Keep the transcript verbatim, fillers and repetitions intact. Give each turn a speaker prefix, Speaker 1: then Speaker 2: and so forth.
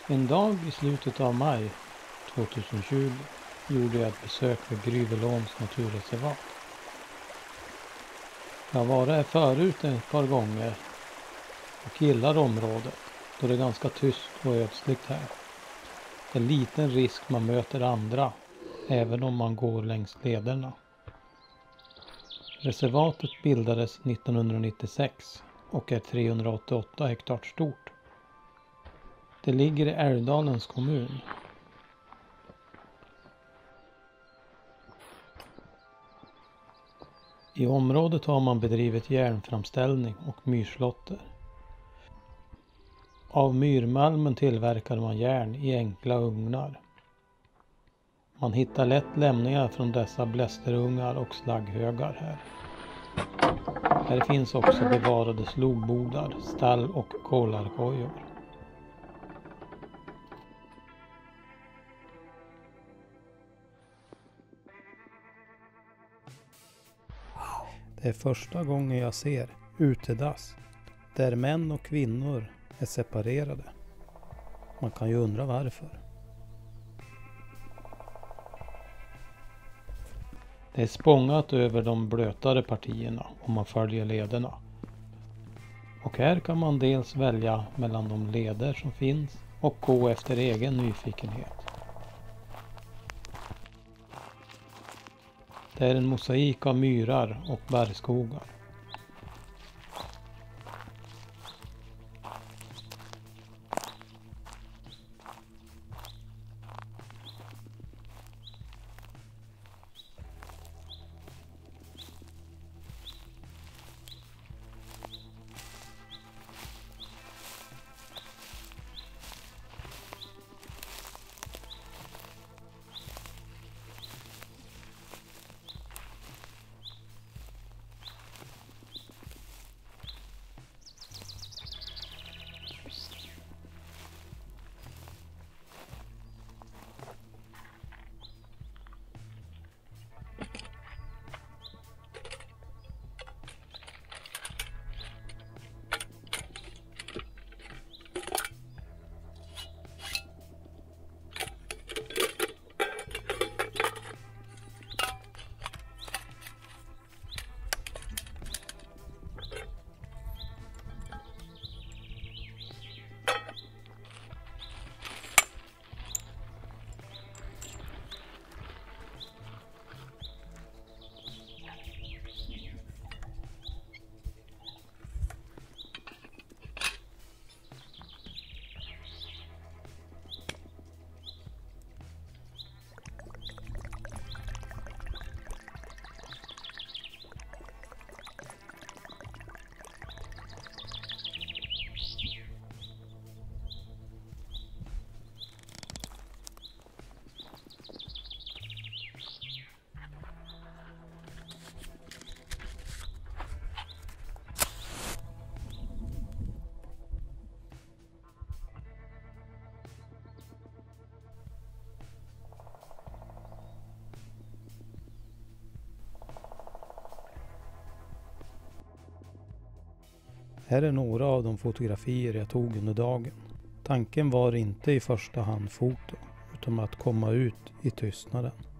Speaker 1: En dag i slutet av maj tjugohundratjugo gjorde jag ett besök vid Gryvelåns naturreservat. Jag har varit här förut ett par gånger och gillar området då det är ganska tyst och ödsligt här. Det är liten risk man möter andra även om man går längs lederna. Reservatet bildades nittonhundranittiosex och är trehundraåttioåtta hektar stort. Det ligger i Älvdalens kommun. I området har man bedrivit järnframställning och myrslåtter. Av myrmalmen tillverkar man järn i enkla ugnar. Man hittar lätt lämningar från dessa blästerugnar och slagghögar här. Här finns också bevarade slogbodar, stall och kolarkojor. Det är första gången jag ser utedass där män och kvinnor är separerade. Man kan ju undra varför. Det är spångat över de blötare partierna om man följer lederna. Och här kan man dels välja mellan de leder som finns och gå efter egen nyfikenhet. Det är en mosaik av myrar och barrskogar. Här är några av de fotografier jag tog under dagen. Tanken var inte i första hand foto, utan att komma ut i tystnaden.